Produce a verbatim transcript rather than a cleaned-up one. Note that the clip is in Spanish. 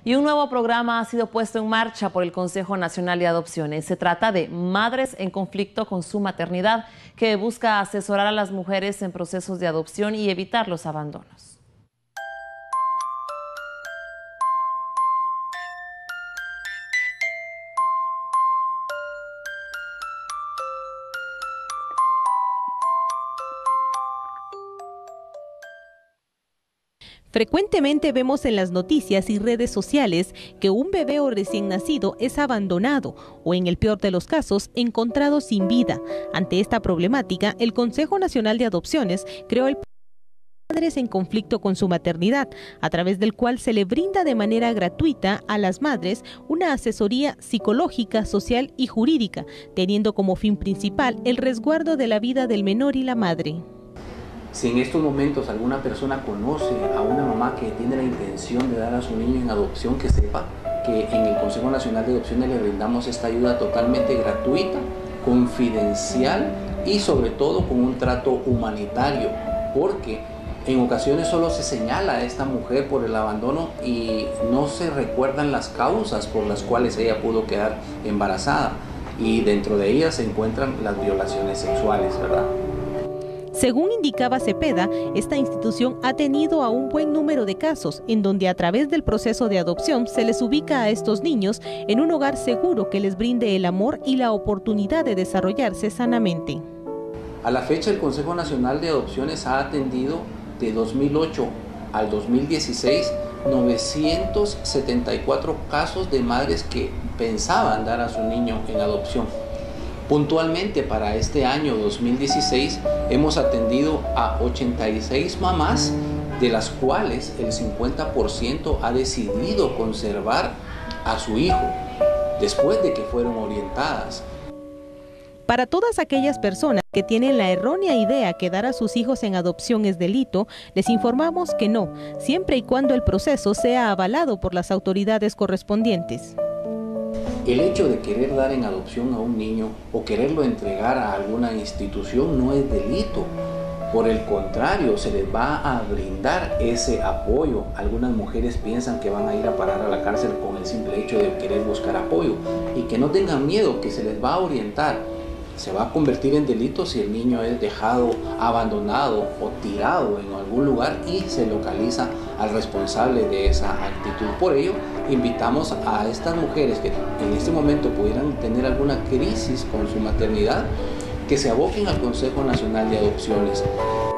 Y un nuevo programa ha sido puesto en marcha por el Consejo Nacional de Adopciones. Se trata de Madres en Conflicto con su Maternidad, que busca asesorar a las mujeres en procesos de adopción y evitar los abandonos. Frecuentemente vemos en las noticias y redes sociales que un bebé o recién nacido es abandonado o, en el peor de los casos, encontrado sin vida. Ante esta problemática, el Consejo Nacional de Adopciones creó el Madres en Conflicto con su Maternidad, a través del cual se le brinda de manera gratuita a las madres una asesoría psicológica, social y jurídica, teniendo como fin principal el resguardo de la vida del menor y la madre. Si en estos momentos alguna persona conoce a una mamá que tiene la intención de dar a su niño en adopción, que sepa que en el Consejo Nacional de Adopciones le brindamos esta ayuda totalmente gratuita, confidencial y sobre todo con un trato humanitario, porque en ocasiones solo se señala a esta mujer por el abandono y no se recuerdan las causas por las cuales ella pudo quedar embarazada, y dentro de ellas se encuentran las violaciones sexuales, ¿verdad? Según indicaba Cepeda, esta institución ha tenido a un buen número de casos en donde a través del proceso de adopción se les ubica a estos niños en un hogar seguro que les brinde el amor y la oportunidad de desarrollarse sanamente. A la fecha, el Consejo Nacional de Adopciones ha atendido de dos mil ocho al dos mil dieciséis novecientos setenta y cuatro casos de madres que pensaban dar a su niño en adopción. Puntualmente para este año dos mil dieciséis hemos atendido a ochenta y seis mamás, de las cuales el cincuenta por ciento ha decidido conservar a su hijo después de que fueron orientadas. Para todas aquellas personas que tienen la errónea idea que dar a sus hijos en adopción es delito, les informamos que no, siempre y cuando el proceso sea avalado por las autoridades correspondientes. El hecho de querer dar en adopción a un niño o quererlo entregar a alguna institución no es delito. Por el contrario, se les va a brindar ese apoyo. Algunas mujeres piensan que van a ir a parar a la cárcel con el simple hecho de querer buscar apoyo, y que no tengan miedo, que se les va a orientar. Se va a convertir en delito si el niño es dejado abandonado o tirado en algún lugar y se localiza al responsable de esa actitud. Por ello, invitamos a estas mujeres que en este momento pudieran tener alguna crisis con su maternidad, que se aboquen al Consejo Nacional de Adopciones.